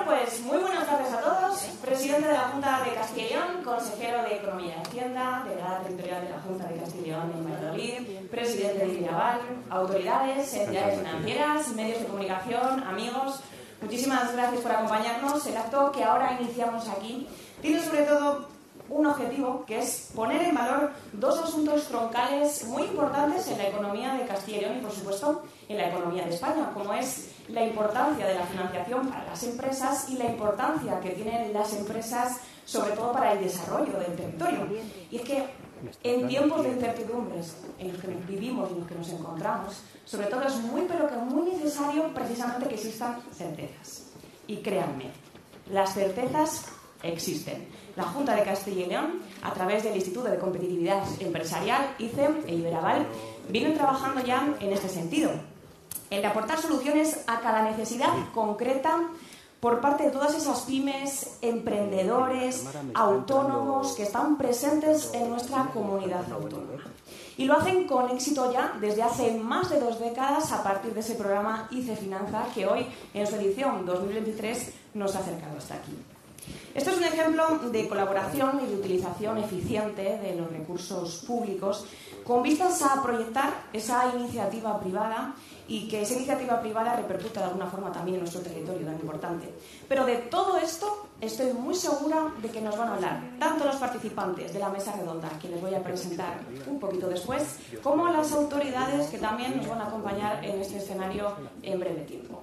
pues muy buenas tardes a todos. Presidente de la Junta de Castilla y León, consejero de Economía y Hacienda, delegada territorial de la Junta de Castilla y León en Valladolid, presidente de Iberaval, autoridades, entidades financieras, medios de comunicación, amigos. Muchísimas gracias por acompañarnos. El acto que ahora iniciamos aquí tiene sobre todo un objetivo, que es poner en valor dos asuntos troncales muy importantes en la economía de Castilla y León y, por supuesto, en la economía de España, como es la importancia de la financiación para las empresas y la importancia que tienen las empresas, sobre todo para el desarrollo del territorio. Y es que en tiempos de incertidumbres en los que vivimos y en los que nos encontramos, sobre todo es muy, pero que muy necesario precisamente que existan certezas. Y créanme, las certezas existen. La Junta de Castilla y León, a través del Instituto de Competitividad Empresarial, ICE e Iberaval, vienen trabajando ya en este sentido, en aportar soluciones a cada necesidad concreta por parte de todas esas pymes, emprendedores, autónomos que están presentes en nuestra comunidad autónoma. Y lo hacen con éxito ya desde hace más de 2 décadas a partir de ese programa ICE Finanza que hoy, en su edición 2023, nos ha acercado hasta aquí. Esto es un ejemplo de colaboración y de utilización eficiente de los recursos públicos con vistas a proyectar esa iniciativa privada y que esa iniciativa privada repercuta de alguna forma también en nuestro territorio tan importante. Pero de todo esto estoy muy segura de que nos van a hablar tanto los participantes de la mesa redonda, que les voy a presentar un poquito después, como las autoridades que también nos van a acompañar en este escenario en breve tiempo.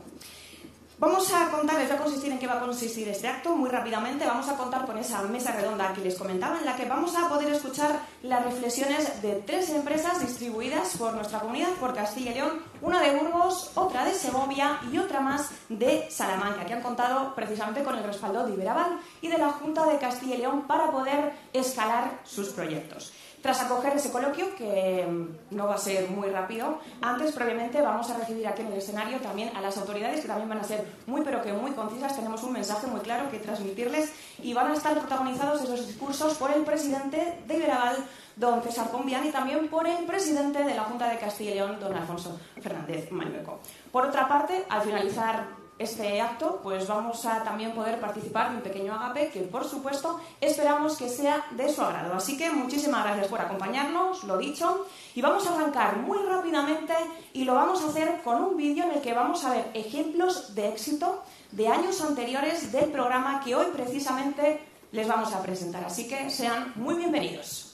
Vamos a contar, les voy a consistir en qué va a consistir este acto muy rápidamente. Vamos a contar con esa mesa redonda que les comentaba, en la que vamos a poder escuchar las reflexiones de 3 empresas distribuidas por nuestra comunidad, por Castilla y León, una de Burgos, otra de Segovia y otra más de Salamanca, que han contado precisamente con el respaldo de Iberaval y de la Junta de Castilla y León para poder escalar sus proyectos. Tras acoger ese coloquio, que no va a ser muy rápido, antes, previamente, vamos a recibir aquí en el escenario también a las autoridades, que también van a ser muy, pero que muy concisas. Tenemos un mensaje muy claro que transmitirles y van a estar protagonizados esos discursos por el presidente de Iberaval, don César Combián, y también por el presidente de la Junta de Castilla y León, don Alfonso Fernández Mañueco. Por otra parte, al finalizar este acto, pues vamos a también poder participar de un pequeño agape que, por supuesto, esperamos que sea de su agrado. Así que muchísimas gracias por acompañarnos, lo dicho, y vamos a arrancar muy rápidamente y lo vamos a hacer con un vídeo en el que vamos a ver ejemplos de éxito de años anteriores del programa que hoy precisamente les vamos a presentar. Así que sean muy bienvenidos.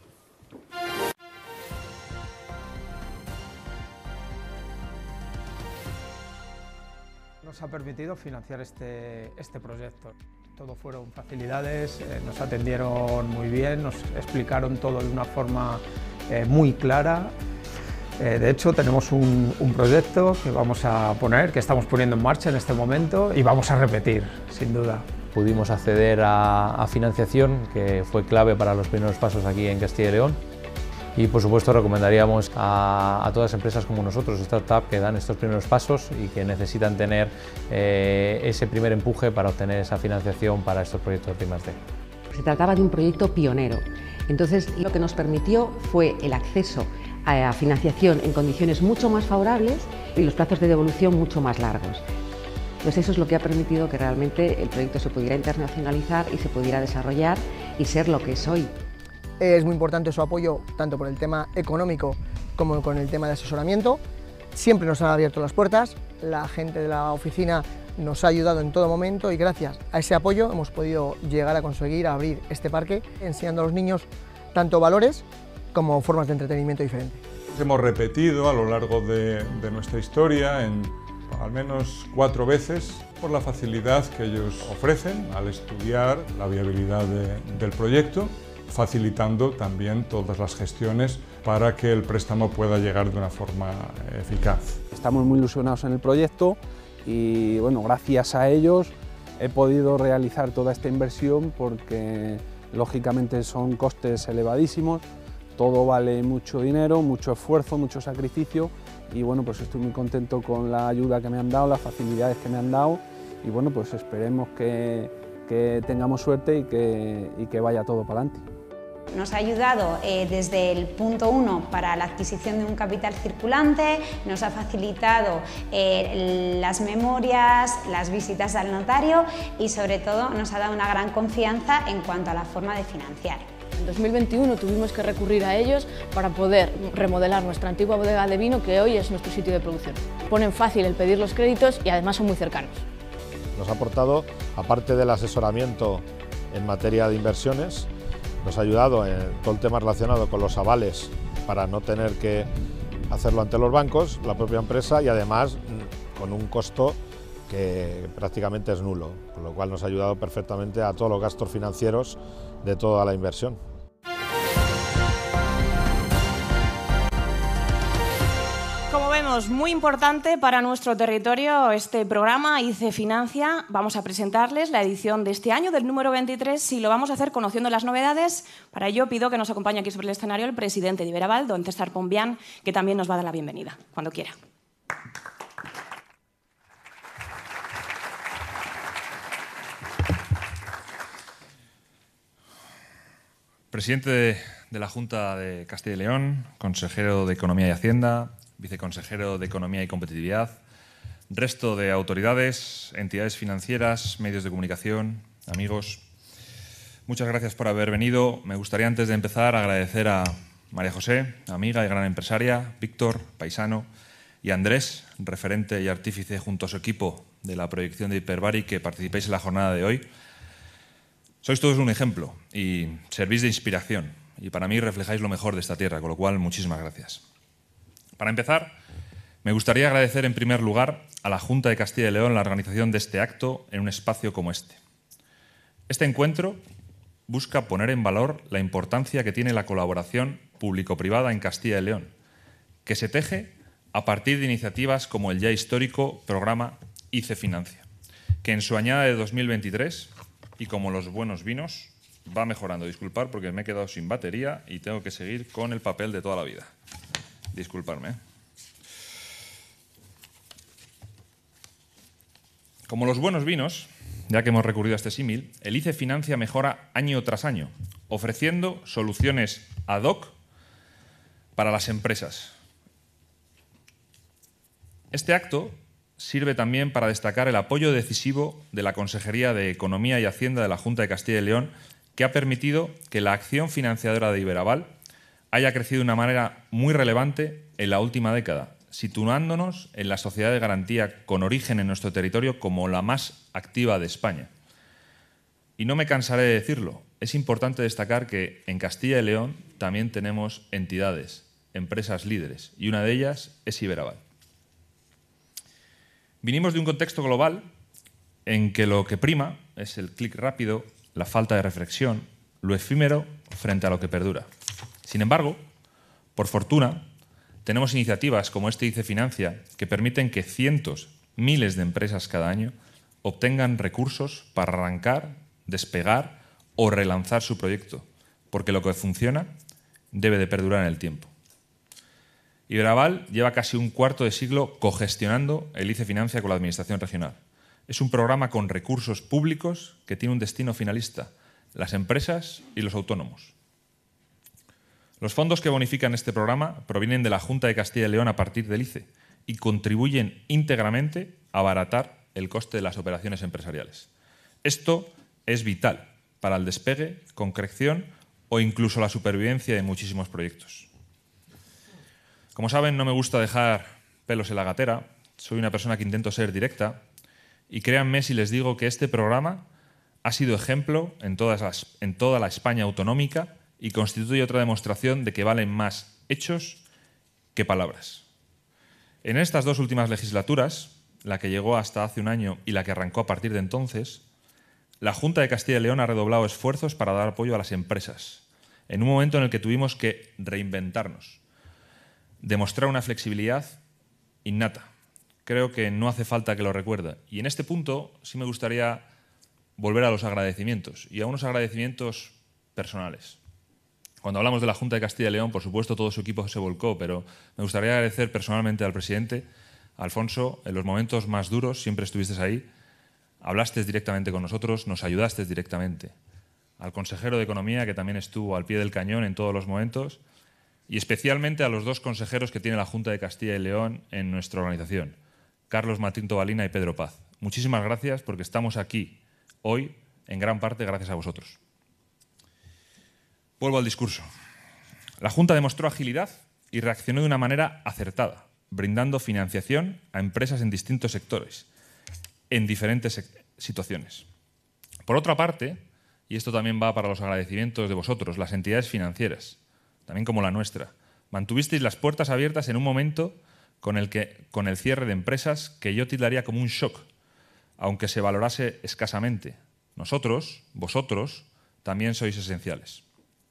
Nos ha permitido financiar este proyecto. Todo fueron facilidades, nos atendieron muy bien, nos explicaron todo de una forma muy clara. De hecho, tenemos un proyecto que vamos a poner, que estamos poniendo en marcha en este momento y vamos a repetir, sin duda. Pudimos acceder a financiación, que fue clave para los primeros pasos aquí en Castilla y León. Y por supuesto recomendaríamos a todas las empresas como nosotros, startup, que dan estos primeros pasos y que necesitan tener ese primer empuje para obtener esa financiación para estos proyectos de I+D. Se trataba de un proyecto pionero, entonces lo que nos permitió fue el acceso a financiación en condiciones mucho más favorables y los plazos de devolución mucho más largos. Pues eso es lo que ha permitido que realmente el proyecto se pudiera internacionalizar y se pudiera desarrollar y ser lo que es hoy. Es muy importante su apoyo, tanto por el tema económico como con el tema de asesoramiento. Siempre nos han abierto las puertas, la gente de la oficina nos ha ayudado en todo momento y gracias a ese apoyo hemos podido llegar a conseguir abrir este parque, enseñando a los niños tanto valores como formas de entretenimiento diferentes. Hemos repetido a lo largo de nuestra historia en al menos 4 veces por la facilidad que ellos ofrecen al estudiar la viabilidad del proyecto, facilitando también todas las gestiones para que el préstamo pueda llegar de una forma eficaz. Estamos muy ilusionados en el proyecto y bueno, gracias a ellos he podido realizar toda esta inversión porque lógicamente son costes elevadísimos, todo vale mucho dinero, mucho esfuerzo, mucho sacrificio y bueno, pues estoy muy contento con la ayuda que me han dado, las facilidades que me han dado y bueno, pues esperemos que tengamos suerte y que vaya todo para adelante. Nos ha ayudado desde el punto 1 para la adquisición de un capital circulante, nos ha facilitado las memorias, las visitas al notario y sobre todo nos ha dado una gran confianza en cuanto a la forma de financiar. En 2021 tuvimos que recurrir a ellos para poder remodelar nuestra antigua bodega de vino, que hoy es nuestro sitio de producción. Ponen fácil el pedir los créditos y además son muy cercanos. Nos ha aportado, aparte del asesoramiento en materia de inversiones, nos ha ayudado en todo el tema relacionado con los avales para no tener que hacerlo ante los bancos, la propia empresa, y además con un costo que prácticamente es nulo, con lo cual nos ha ayudado perfectamente a todos los gastos financieros de toda la inversión. Como vemos, muy importante para nuestro territorio este programa ICE Financia. Vamos a presentarles la edición de este año, del número 23, y lo vamos a hacer conociendo las novedades. Para ello pido que nos acompañe aquí sobre el escenario el presidente de Iberaval, don César Pombián, que también nos va a dar la bienvenida, cuando quiera. Presidente de la Junta de Castilla y León, consejero de Economía y Hacienda, viceconsejero de Economía y Competitividad, resto de autoridades, entidades financieras, medios de comunicación, amigos. Muchas gracias por haber venido. Me gustaría, antes de empezar, agradecer a María José, amiga y gran empresaria, Víctor, paisano, y Andrés, referente y artífice junto a su equipo de la proyección de Hiperbari, que participéis en la jornada de hoy. Sois todos un ejemplo y servís de inspiración, y para mí reflejáis lo mejor de esta tierra, con lo cual muchísimas gracias. Para empezar, me gustaría agradecer en primer lugar a la Junta de Castilla y León la organización de este acto en un espacio como este. Este encuentro busca poner en valor la importancia que tiene la colaboración público-privada en Castilla y León, que se teje a partir de iniciativas como el ya histórico programa ICE Financia, que en su añada de 2023, y como los buenos vinos, va mejorando. Disculpad porque me he quedado sin batería y tengo que seguir con el papel de toda la vida. Disculpadme. Como los buenos vinos, ya que hemos recurrido a este símil, el ICE Financia mejora año tras año, ofreciendo soluciones ad hoc para las empresas. Este acto sirve también para destacar el apoyo decisivo de la Consejería de Economía y Hacienda de la Junta de Castilla y León, que ha permitido que la acción financiadora de Iberaval haya crecido de una manera muy relevante en la última década, situándonos en la sociedad de garantía con origen en nuestro territorio como la más activa de España. Y no me cansaré de decirlo, es importante destacar que en Castilla y León también tenemos entidades, empresas líderes, y una de ellas es Iberaval. Vinimos de un contexto global en que lo que prima es el clic rápido, la falta de reflexión, lo efímero frente a lo que perdura. Sin embargo, por fortuna, tenemos iniciativas como este ICE Financia que permiten que cientos, miles de empresas cada año obtengan recursos para arrancar, despegar o relanzar su proyecto, porque lo que funciona debe de perdurar en el tiempo. Iberaval lleva casi un cuarto de siglo cogestionando el ICE Financia con la Administración regional. Es un programa con recursos públicos que tiene un destino finalista, las empresas y los autónomos. Los fondos que bonifican este programa provienen de la Junta de Castilla y León a partir del ICE y contribuyen íntegramente a abaratar el coste de las operaciones empresariales. Esto es vital para el despegue, concreción o incluso la supervivencia de muchísimos proyectos. Como saben, no me gusta dejar pelos en la gatera, soy una persona que intento ser directa y créanme si les digo que este programa ha sido ejemplo en toda la España autonómica y constituye otra demostración de que valen más hechos que palabras. En estas dos últimas legislaturas, la que llegó hasta hace un año y la que arrancó a partir de entonces, la Junta de Castilla y León ha redoblado esfuerzos para dar apoyo a las empresas, en un momento en el que tuvimos que reinventarnos, demostrar una flexibilidad innata. Creo que no hace falta que lo recuerde. Y en este punto sí me gustaría volver a los agradecimientos, y a unos agradecimientos personales. Cuando hablamos de la Junta de Castilla y León, por supuesto, todo su equipo se volcó, pero me gustaría agradecer personalmente al presidente. Alfonso, en los momentos más duros siempre estuviste ahí, hablaste directamente con nosotros, nos ayudaste directamente. al consejero de Economía, que también estuvo al pie del cañón en todos los momentos, y especialmente a los dos consejeros que tiene la Junta de Castilla y León en nuestra organización, Carlos Martín Tobalina y Pedro Paz. Muchísimas gracias, porque estamos aquí hoy en gran parte gracias a vosotros. Vuelvo al discurso. La Junta demostró agilidad y reaccionó de una manera acertada, brindando financiación a empresas en distintos sectores, en diferentes situaciones. Por otra parte, y esto también va para los agradecimientos de vosotros, las entidades financieras, también como la nuestra, mantuvisteis las puertas abiertas en un momento con el cierre de empresas que yo tildaría como un shock, aunque se valorase escasamente. Nosotros, vosotros, también sois esenciales.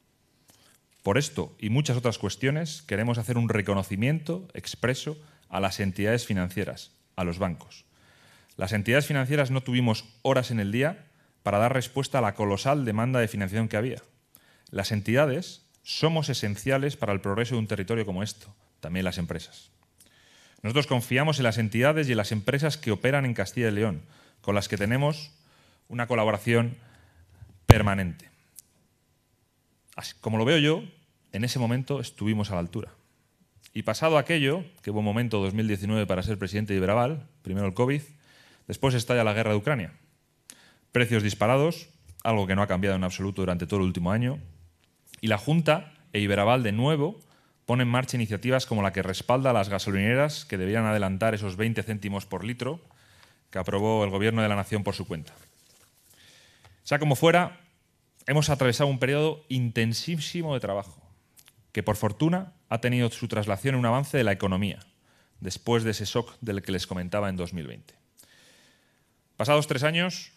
Por esto y muchas otras cuestiones queremos hacer un reconocimiento expreso a las entidades financieras, a los bancos. Las entidades financieras no tuvimos horas en el día para dar respuesta a la colosal demanda de financiación que había. Las entidades somos esenciales para el progreso de un territorio como esto, también las empresas. Nosotros confiamos en las entidades y en las empresas que operan en Castilla y León, con las que tenemos una colaboración permanente. Así, como lo veo yo, en ese momento estuvimos a la altura. Y pasado aquello, que hubo un momento 2019 para ser presidente de Iberaval, primero el COVID, después estalla la guerra de Ucrania. Precios disparados, algo que no ha cambiado en absoluto durante todo el último año, y la Junta e Iberaval de nuevo pone en marcha iniciativas como la que respalda a las gasolineras que debían adelantar esos 20 céntimos por litro que aprobó el Gobierno de la Nación por su cuenta. Sea como fuera, hemos atravesado un periodo intensísimo de trabajo, que por fortuna ha tenido su traslación en un avance de la economía, después de ese shock del que les comentaba en 2020. Pasados 3 años,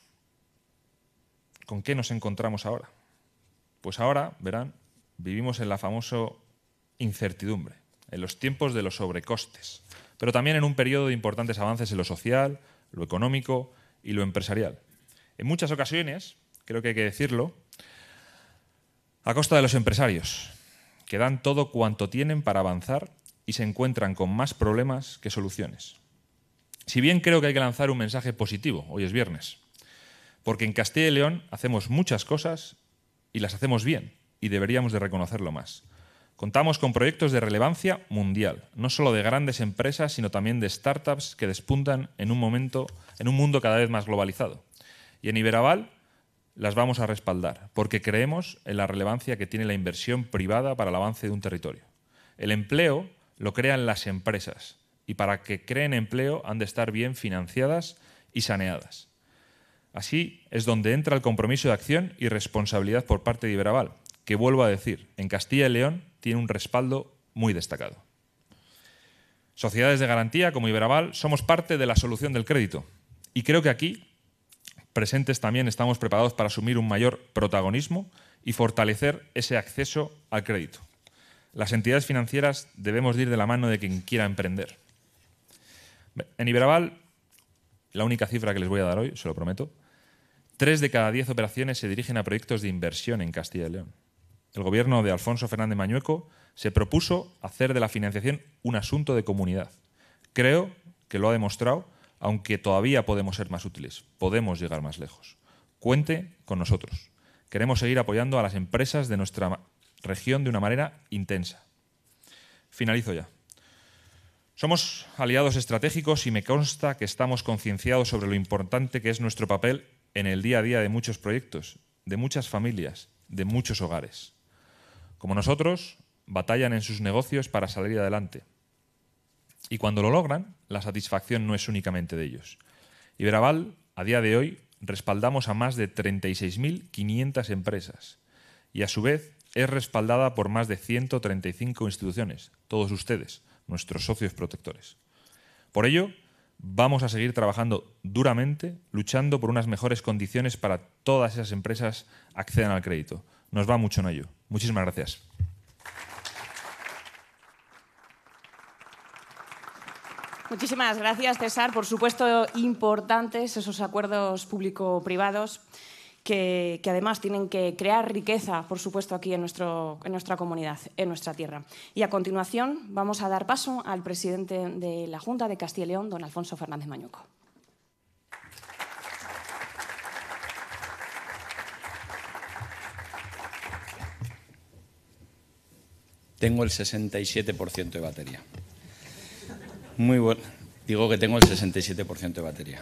¿con qué nos encontramos ahora? Pues ahora, verán, vivimos en la famosa incertidumbre, en los tiempos de los sobrecostes, pero también en un periodo de importantes avances en lo social, lo económico y lo empresarial. En muchas ocasiones, creo que hay que decirlo, a costa de los empresarios, que dan todo cuanto tienen para avanzar y se encuentran con más problemas que soluciones. Si bien creo que hay que lanzar un mensaje positivo, hoy es viernes, porque en Castilla y León hacemos muchas cosas y las hacemos bien, y deberíamos de reconocerlo más. Contamos con proyectos de relevancia mundial, no solo de grandes empresas, sino también de startups que despuntan en un mundo cada vez más globalizado. Y en Iberaval las vamos a respaldar, porque creemos en la relevancia que tiene la inversión privada para el avance de un territorio. El empleo lo crean las empresas, y para que creen empleo han de estar bien financiadas y saneadas. Así es donde entra el compromiso de acción y responsabilidad por parte de Iberaval, que, vuelvo a decir, en Castilla y León tiene un respaldo muy destacado. Sociedades de garantía como Iberaval somos parte de la solución del crédito, y creo que aquí presentes también estamos preparados para asumir un mayor protagonismo y fortalecer ese acceso al crédito. Las entidades financieras debemos ir de la mano de quien quiera emprender. En Iberaval, la única cifra que les voy a dar hoy, se lo prometo, 3 de cada 10 operaciones se dirigen a proyectos de inversión en Castilla y León. El gobierno de Alfonso Fernández Mañueco se propuso hacer de la financiación un asunto de comunidad. Creo que lo ha demostrado, aunque todavía podemos ser más útiles, podemos llegar más lejos. Cuente con nosotros. Queremos seguir apoyando a las empresas de nuestra región de una manera intensa. Finalizo ya. Somos aliados estratégicos y me consta que estamos concienciados sobre lo importante que es nuestro papel en el día a día de muchos proyectos, de muchas familias, de muchos hogares. Como nosotros, batallan en sus negocios para salir adelante. Y cuando lo logran, la satisfacción no es únicamente de ellos. Iberaval, a día de hoy, respaldamos a más de 36.500 empresas y, a su vez, es respaldada por más de 135 instituciones, todos ustedes, nuestros socios protectores. Por ello, vamos a seguir trabajando duramente, luchando por unas mejores condiciones para todas esas empresas accedan al crédito. Nos va mucho en ello. Muchísimas gracias. Muchísimas gracias, César. Por supuesto, importantes esos acuerdos público-privados que además tienen que crear riqueza, por supuesto, aquí en nuestra comunidad, en nuestra tierra. Y a continuación vamos a dar paso al presidente de la Junta de Castilla y León, don Alfonso Fernández Mañueco. tengo el 67% de batería. Muy bueno. Digo que tengo el 67% de batería.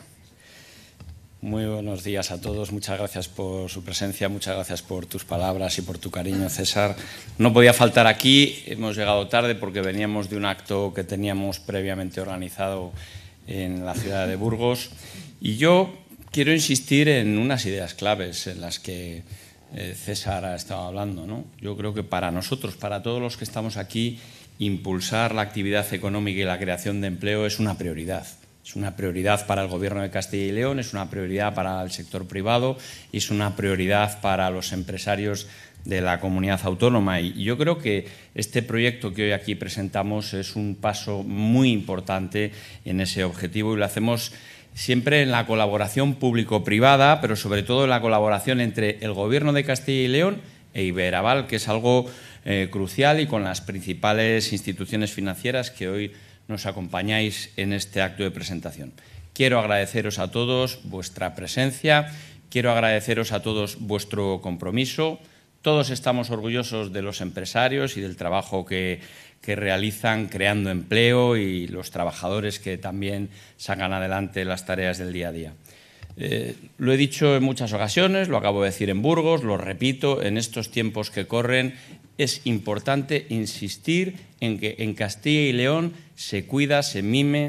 Muy buenos días a todos. Muchas gracias por su presencia, muchas gracias por tus palabras y por tu cariño, César. No podía faltar aquí, hemos llegado tarde porque veníamos de un acto que teníamos previamente organizado en la ciudad de Burgos. Y yo quiero insistir en unas ideas claves en las que César ha estado hablando, ¿no? Yo creo que para nosotros, para todos los que estamos aquí, impulsar la actividad económica y la creación de empleo es una prioridad. Es una prioridad para el Gobierno de Castilla y León, es una prioridad para el sector privado y es una prioridad para los empresarios de la comunidad autónoma. Y yo creo que este proyecto que hoy aquí presentamos es un paso muy importante en ese objetivo y lo hacemos siempre en la colaboración público-privada, pero sobre todo en la colaboración entre el Gobierno de Castilla y León e Iberaval, que es algo crucial, y con las principales instituciones financieras que hoy nos acompañáis en este acto de presentación. Quiero agradeceros a todos vuestra presencia, quiero agradeceros a todos vuestro compromiso. Todos estamos orgullosos de los empresarios y del trabajo que realizan creando empleo y los trabajadores que también sacan adelante las tareas del día a día. Lo he dicho en muchas ocasiones, lo acabo de decir en Burgos, lo repito, en estos tiempos que corren es importante insistir en que en Castilla y León se cuida, se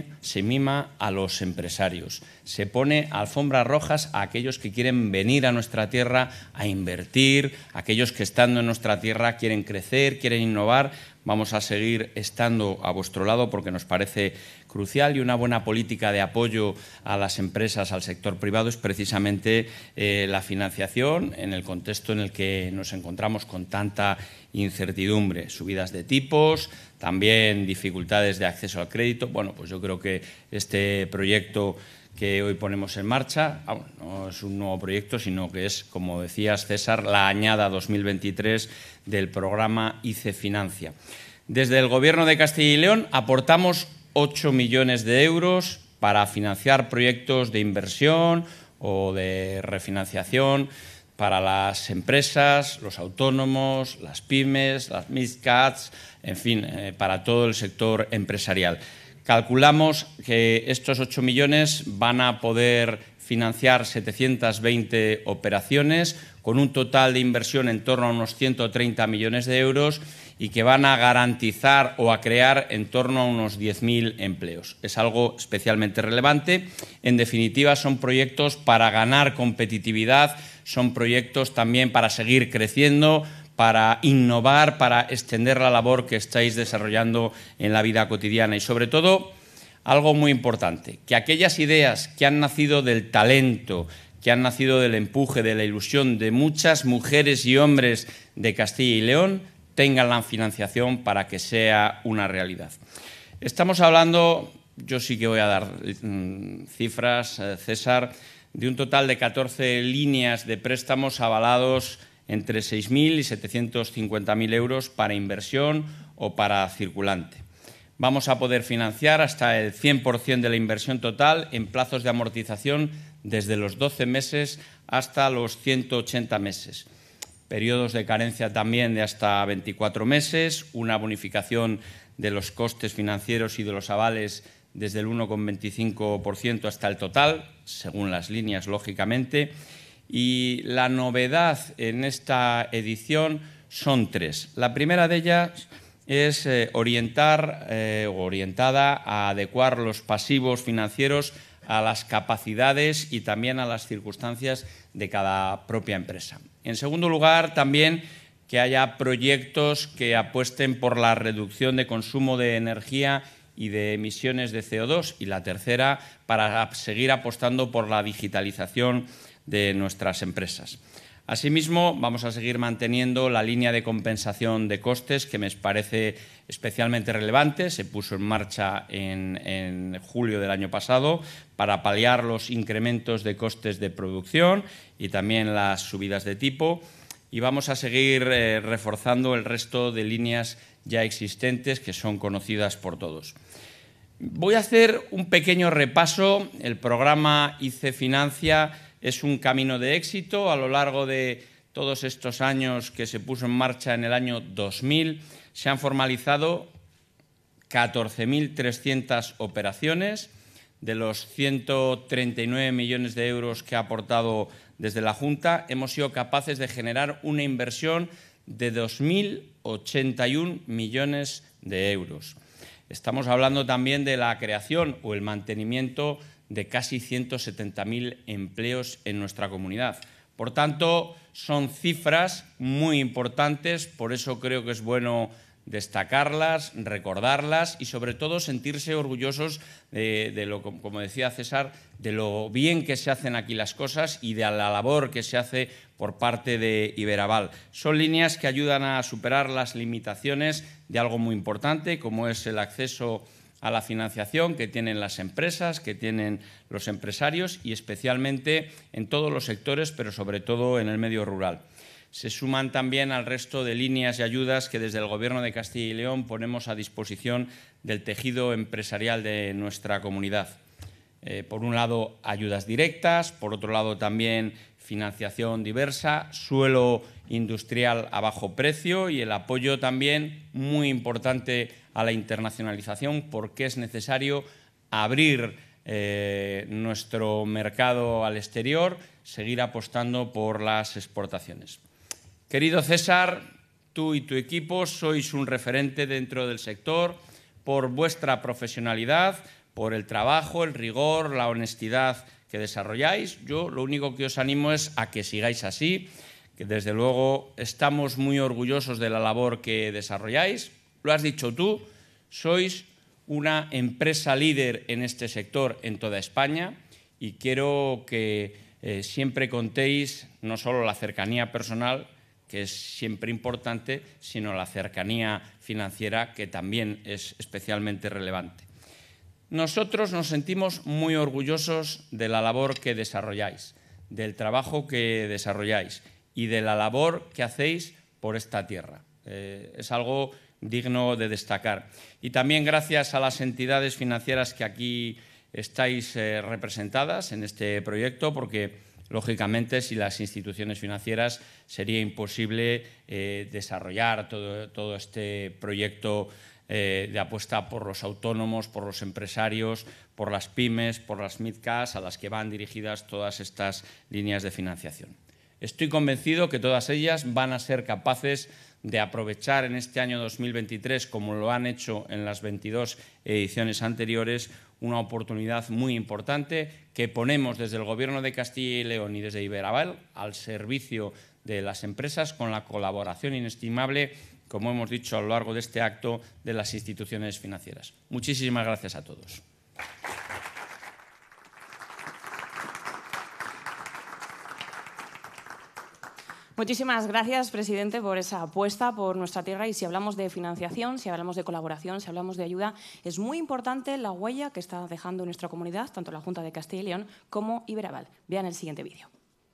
mima a los empresarios. Se pone alfombras rojas a aquellos que quieren venir a nuestra tierra a invertir, a aquellos que estando en nuestra tierra quieren crecer, quieren innovar. Vamos a seguir estando a vuestro lado porque nos parece crucial, y una buena política de apoyo a las empresas, al sector privado, es precisamente la financiación en el contexto en el que nos encontramos con tanta incertidumbre, subidas de tipos, también dificultades de acceso al crédito. Bueno, pues yo creo que este proyecto que hoy ponemos en marcha no es un nuevo proyecto, sino que es, como decías, César, la añada 2023 del programa ICE Financia. Desde el Gobierno de Castilla y León aportamos 8 millones de euros para financiar proyectos de inversión o de refinanciación para las empresas, los autónomos, las pymes, las mid-caps, en fin, para todo el sector empresarial. Calculamos que estos 8 millones van a poder financiar 720 operaciones con un total de inversión en torno a unos 130 millones de euros y que van a garantizar o a crear en torno a unos 10.000 empleos. Es algo especialmente relevante. En definitiva, son proyectos para ganar competitividad, son proyectos también para seguir creciendo, para innovar, para extender la labor que estáis desarrollando en la vida cotidiana y, sobre todo, algo muy importante, que aquellas ideas que han nacido del talento, que han nacido del empuje, de la ilusión de muchas mujeres y hombres de Castilla y León, tengan la financiación para que sea una realidad. Estamos hablando, yo sí que voy a dar cifras, César, de un total de 14 líneas de préstamos avalados entre 6.000 y 750.000 euros para inversión o para circulante. Vamos a poder financiar hasta el 100% de la inversión total en plazos de amortización desde los 12 meses hasta los 180 meses. Periodos de carencia también de hasta 24 meses, una bonificación de los costes financieros y de los avales desde el 1,25% hasta el total, según las líneas, lógicamente. Y la novedad en esta edición son 3. La primera de ellas es orientada a adecuar los pasivos financieros a las capacidades y también a las circunstancias de cada propia empresa. En segundo lugar, también que haya proyectos que apuesten por la reducción de consumo de energía y de emisiones de CO2. Y la tercera, para seguir apostando por la digitalización de nuestras empresas. Asimismo, vamos a seguir manteniendo la línea de compensación de costes, que me parece especialmente relevante. Se puso en marcha en julio del año pasado para paliar los incrementos de costes de producción y también las subidas de tipo. Y vamos a seguir reforzando el resto de líneas ya existentes que son conocidas por todos. Voy a hacer un pequeño repaso. El programa ICE Financia es un camino de éxito. A lo largo de todos estos años que se puso en marcha en el año 2000, se han formalizado 14.300 operaciones. De los 139 millones de euros que ha aportado desde la Junta, hemos sido capaces de generar una inversión de 2.081 millones de euros. Estamos hablando también de la creación o el mantenimiento de casi 170.000 empleos en nuestra comunidad. Por tanto, son cifras muy importantes, por eso creo que es bueno destacarlas, recordarlas y sobre todo sentirse orgullosos de lo, como decía César, de lo bien que se hacen aquí las cosas y de la labor que se hace por parte de Iberaval. Son líneas que ayudan a superar las limitaciones de algo muy importante, como es el acceso a la financiación que tienen las empresas, que tienen los empresarios y especialmente en todos los sectores, pero sobre todo en el medio rural. Se suman también al resto de líneas y ayudas que desde el Gobierno de Castilla y León ponemos a disposición del tejido empresarial de nuestra comunidad. Por un lado, ayudas directas, por otro lado también financiación diversa, suelo industrial a bajo precio y el apoyo también muy importante a la internacionalización porque es necesario abrir nuestro mercado al exterior, seguir apostando por las exportaciones. Querido César, tú y tu equipo sois un referente dentro del sector por vuestra profesionalidad, por el trabajo, el rigor, la honestidad que desarrolláis. Yo lo único que os animo es a que sigáis así, que desde luego estamos muy orgullosos de la labor que desarrolláis. Lo has dicho tú, sois una empresa líder en este sector en toda España y quiero que siempre contéis no solo la cercanía personal, que es siempre importante, sino la cercanía financiera, que también es especialmente relevante. Nosotros nos sentimos muy orgullosos de la labor que desarrolláis, del trabajo que desarrolláis y de la labor que hacéis por esta tierra. Es algo digno de destacar. Y también gracias a las entidades financieras que aquí estáis representadas en este proyecto, porque lógicamente, sin las instituciones financieras sería imposible desarrollar todo este proyecto de apuesta por los autónomos, por los empresarios, por las pymes, por las mid-caps, a las que van dirigidas todas estas líneas de financiación. Estoy convencido que todas ellas van a ser capaces de aprovechar en este año 2023, como lo han hecho en las 22 ediciones anteriores, una oportunidad muy importante que ponemos desde el Gobierno de Castilla y León y desde Iberaval al servicio de las empresas con la colaboración inestimable, como hemos dicho a lo largo de este acto, de las instituciones financieras. Muchísimas gracias a todos. Muchísimas gracias, presidente, por esa apuesta por nuestra tierra. Y si hablamos de financiación, si hablamos de colaboración, si hablamos de ayuda, es muy importante la huella que está dejando nuestra comunidad, tanto la Junta de Castilla y León como Iberaval. Vean el siguiente vídeo.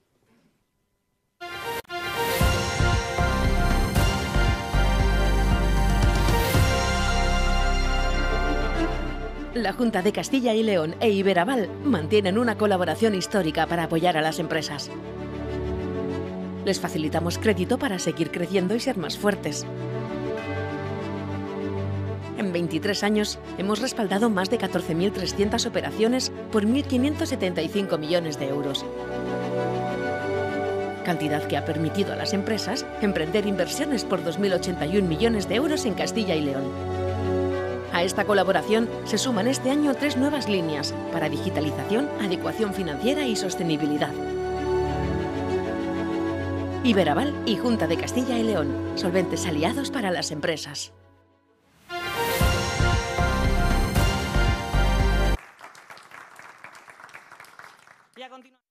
La Junta de Castilla y León e Iberaval mantienen una colaboración histórica para apoyar a las empresas. Les facilitamos crédito para seguir creciendo y ser más fuertes. En 23 años hemos respaldado más de 14.300 operaciones por 1.575 millones de euros. Cantidad que ha permitido a las empresas emprender inversiones por 2.081 millones de euros en Castilla y León. A esta colaboración se suman este año 3 nuevas líneas para digitalización, adecuación financiera y sostenibilidad. Iberaval y Junta de Castilla y León, solventes aliados para las empresas. Y a continuación...